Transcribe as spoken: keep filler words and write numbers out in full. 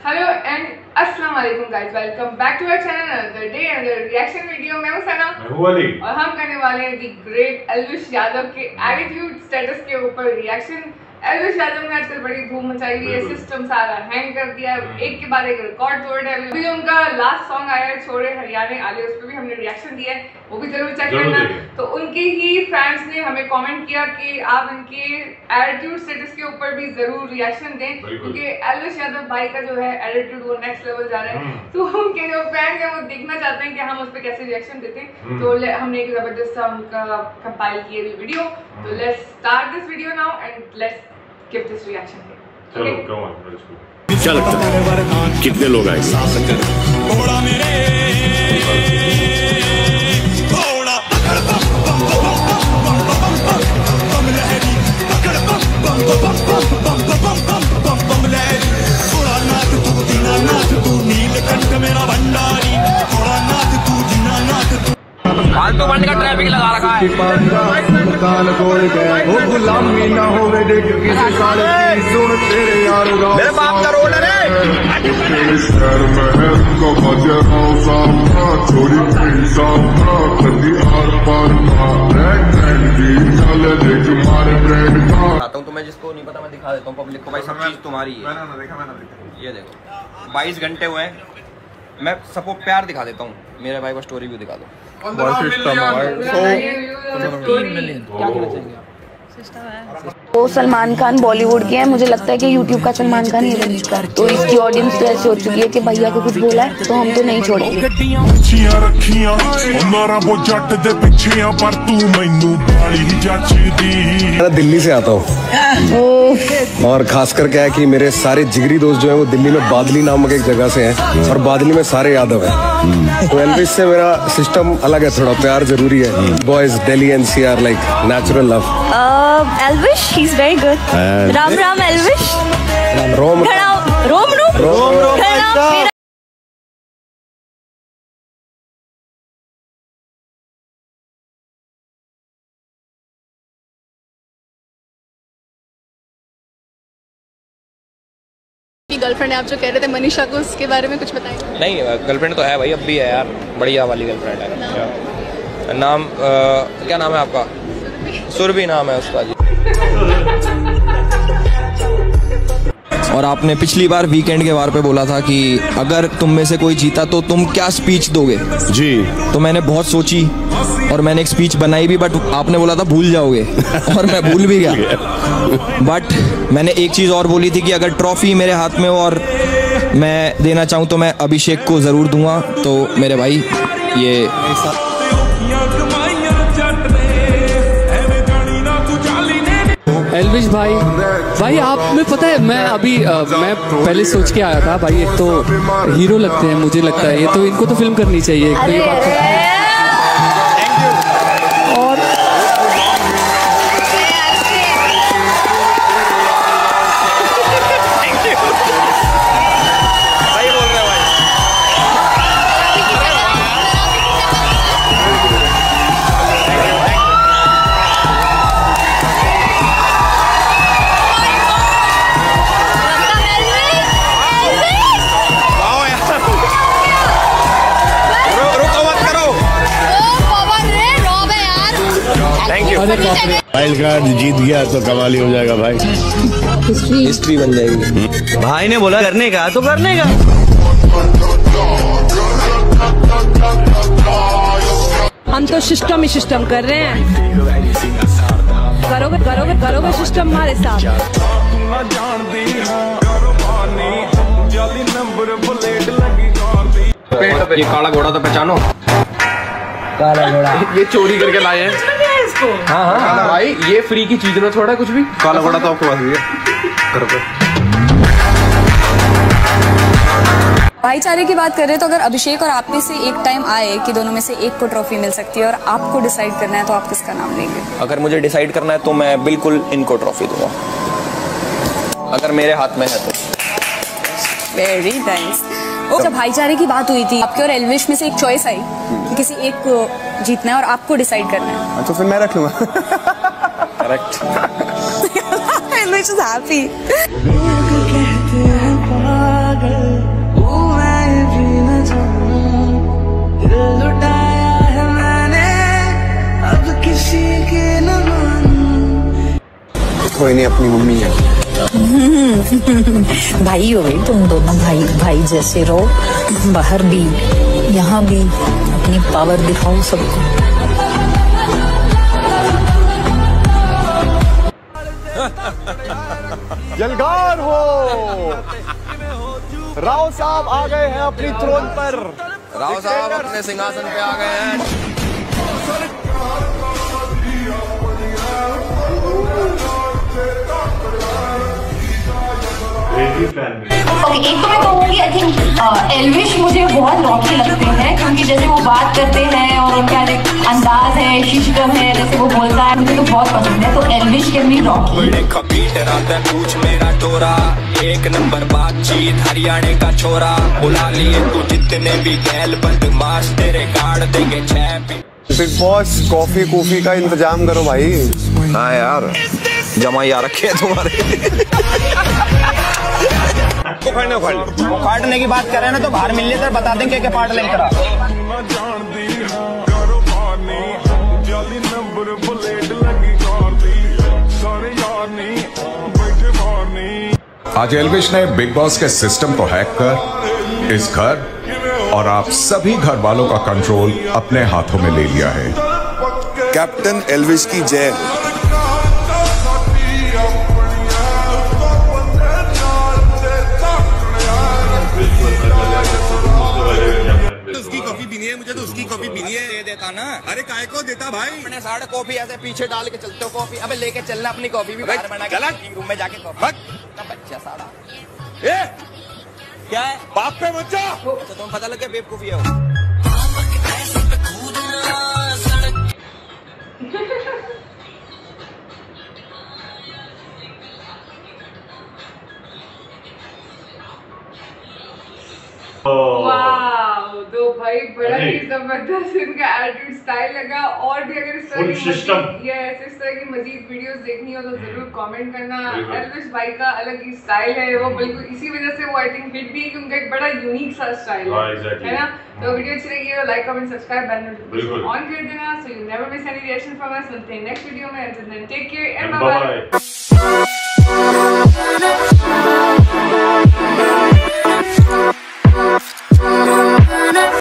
Hello and अस्सलाम वालेकुम guys, welcome back to our channel another day another reaction video. मैं हूं सना, मैं हूं अली और हम करने वाले हैं दी ग्रेट एल्विश यादव के एटीट्यूड स्टेटस के ऊपर रिएक्शन। एल्विश यादव ने आजकल बड़ी धूम मचाई हुई है, सिस्टम सारा हैंग कर दिया है, एक के बाद एक रिकॉर्ड तोड़ है। अभी जो उनका लास्ट सॉन्ग आया है छोड़े हरियाणे आले, उस पर भी हमने रिएक्शन दिया है, वो भी जरूर चेक करना। तो उनके ही फैंस ने हमें कमेंट किया कि आप इनके एटीट्यूड स्टेटस के ऊपर भी जरूर रिएक्शन दें, क्योंकि एल्विश यादव भाई का जो है एटीट्यूड वो नेक्स्ट लेवल जा रहा है। तो उनके जो फैंस हैं वो देखना चाहते हैं कि हम उस पर कैसे रिएक्शन देते हैं। तो हमने एक जबरदस्त सा उनका कंपाइल किए हुई वीडियो। तो let's start this video now and let's give this reaction. चलो कम ऑन, लेट्स गो। क्या लगता है कितने लोग आएंगे? फालतू बंद का ट्रैफिक लगा रखा है। मेरे बाप का रोड है। आता हूँ तुम्हें, जिसको नहीं पता मैं दिखा देता हूँ पब्लिक को। भाई सब चीज तुम्हारी है। मैंने ना देखा, मैंने देखा। ये देखो बाईस घंटे हुए हैं, मैं सबको प्यार दिखा देता हूँ। मेरे भाई को स्टोरी भी दिखा दो। वो सलमान खान बॉलीवुड के हैं, मुझे लगता है कि यूट्यूब का सलमान खान ही है। तो इसकी ऑडियंस तो ऐसी हो चुकी है कि भैया को कुछ बोला है तो हम तो नहीं छोड़ेंगे। मैं दिल्ली से आता हूँ, और खासकर क्या है कि मेरे सारे जिगरी दोस्त जो हैं वो दिल्ली में बादली नामक एक जगह से हैं, और बादली में सारे यादव हैं। तो एल्विश से मेरा सिस्टम अलग है, थोड़ा प्यार जरूरी है। Boys Delhi NCR like natural love. Elvish he is very good. Ram Ram Elvish. रोम रोम रोम रोम। गर्लफ्रेंड आप जो कह रहे थे मनीषा को, उसके बारे में कुछ बताएं। नहीं, गर्लफ्रेंड तो है भाई, अब भी है यार, बढ़िया वाली गर्लफ्रेंड है। नाम, नाम आ, क्या नाम है आपका? सुरभि नाम है उसका जी। और आपने पिछली बार वीकेंड के वार पे बोला था कि अगर तुम में से कोई जीता तो तुम क्या स्पीच दोगे जी। तो मैंने बहुत सोची और मैंने एक स्पीच बनाई भी, बट आपने बोला था भूल जाओगे और मैं भूल भी गया। बट मैंने एक चीज़ और बोली थी कि अगर ट्रॉफी मेरे हाथ में हो और मैं देना चाहूँ तो मैं अभिषेक को ज़रूर दूंगा। तो मेरे भाई ये एल्विश भाई, भाई आप में पता है मैं अभी आ, मैं पहले सोच के आया था भाई, एक तो हीरो लगते हैं मुझे लगता है ये, तो इनको तो फिल्म करनी चाहिए। एक तो ये बात और वाइल्ड कार्ड जीत गया तो कमाल हो जाएगा भाई, हिस्ट्री हिस्ट्री बन जाएगी। भाई ने बोला करने का तो करने का। हम तो सिस्टम ही सिस्टम कर रहे हैं, करोगे करोगे करोगे सिस्टम हमारे साथ। ये काला घोड़ा तो पहचानो, काला घोड़ा ये चोरी करके लाए हैं। हाँ हाँ भाई, ये फ्री की चीज ना छोड़ा कुछ भी। काला घोड़ा तो आपके पास भी है। भाईचारे की बात कर रहे हैं, तो अगर अभिषेक और आप में से एक टाइम आए कि दोनों में से एक को ट्रॉफी मिल सकती है और आपको डिसाइड करना है, तो आप किसका नाम लेंगे? अगर मुझे डिसाइड करना है तो मैं बिल्कुल इनको ट्रॉफी दूंगा, अगर मेरे हाथ में है तो। Very nice. जब भाईचारे की बात हुई थी, आपके और एल्विश में से एक चॉइस आई कि किसी एक को जीतना है और आपको डिसाइड करना है, तो फिर मैं रख लूंगा। करेक्ट। Elvish is happy. कोई नहीं, अपनी मम्मी है। भाई हो गई तुम दोनों, भाई भाई जैसे रहो, बाहर भी यहाँ भी अपनी पावर दिखाओ सबको। जलगार हो, राव साहब आ गए हैं अपनी थ्रोन पर। राव साहब अपने सिंहासन पे आ गए हैं। ओके, एक तो मैं कहूँगी आई थिंक एल्विश मुझे बहुत रॉकी लगते हैं, क्योंकि जैसे वो बात करते हैं और उनका एक अंदाज है, सिस्टम है, जैसे वो बोलता है, मुझे तो बहुत पसंद है। तो एल्विश कैन बी रॉकी। पूछ मेरा टोरा, एक नंबर बातचीत, हरियाणा का छोरा, बुला लिए तू जितने भी गैल बदमाश, तेरे गाड़ देंगे छह। बिग बॉस कॉफी कॉफी का इंतजाम करो भाई। हाँ यार, जमाई आ रखे हैं तुम्हारे। उखाड़ने उखाड़ने उखाड़ने की बात कर रहे हैं ना, तो बाहर मिल लेकर बता दें क्या क्या पार्ट लेकर करा। आज एल्विश ने बिग बॉस के सिस्टम को हैक कर इस घर और आप सभी घर वालों का कंट्रोल अपने हाथों में ले लिया है। कैप्टन एल्विश की जय। उसकी कॉफी पीनी है, मुझे तो उसकी कॉफी पीनी है। दे देता ना। अरे काय को देता भाई? अपने साढ़े कॉफी ऐसे पीछे डाल के चलते हो कॉफी। अबे लेके चलना अपनी कॉफी भी बाहर बना के रूम में जाके कॉफी। बच्चा साड़ा। ए क्या है? बाप पे मत जा। तो तुम पता लगे बेवकूफी है वो। वाओ, तो भाई बड़ा ही जबरदस्त इनका एटीट्यूड स्टाइल लगा। और भी अगर इस तरह की मजीद ये इस तरह की मजीद वीडियोस देखनी हो तो जरूर कमेंट करना। एल्विश भाई का अलग ही स्टाइल है, वो बिल्कुल इसी वजह से वो आई थिंक हिट भी है कि उनका एक बड़ा यूनिक सा स्टाइल है, है ना। तो वीडियो अच्छी लगी हो like comment subscribe bell notification on कर देना, so you never miss any reaction from us. मिलते हैं नेक्स्ट वीडियो में। Till then take care and bye bye.